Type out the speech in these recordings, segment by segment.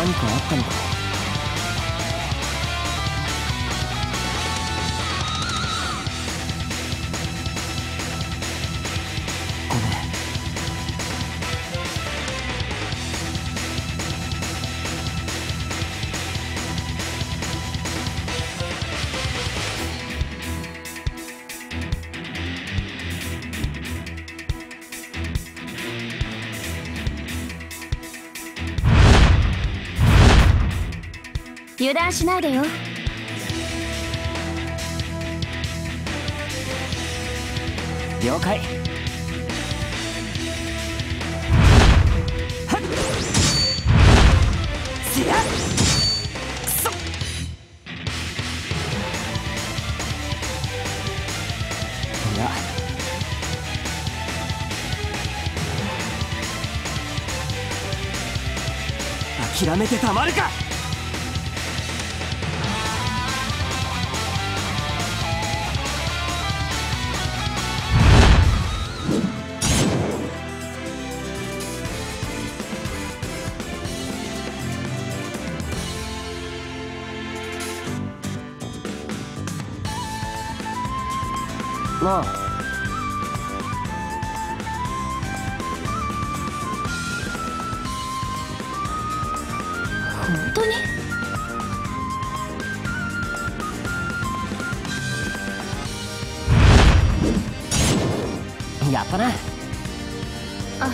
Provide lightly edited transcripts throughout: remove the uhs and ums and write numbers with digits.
何かあったのか。ごめん。 油断しないでよ。 了解。はっせやっくそっ。いや諦めてたまるか。なあ、 本当に？ やったな。 あ、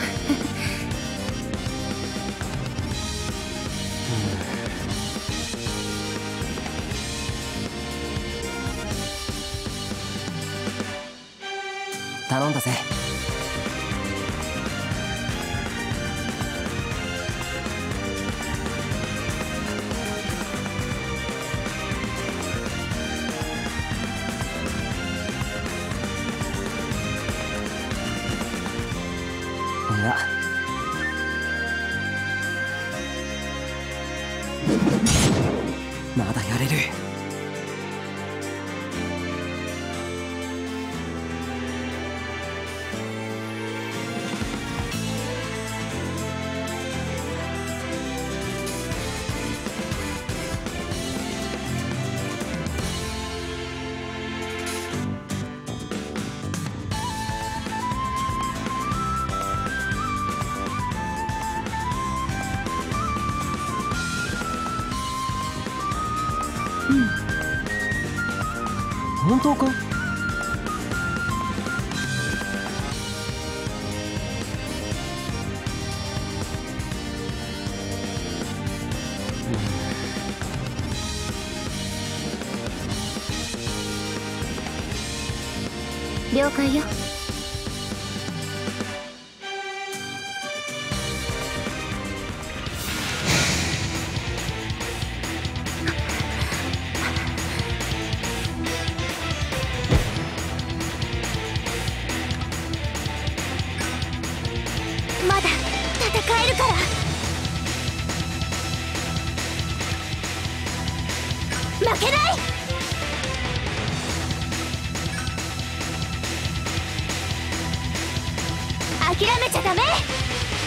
頼んだぜ。いやまだやれる。本当か？ 了解よ。まだ戦えるから。負けない。諦めちゃダメ。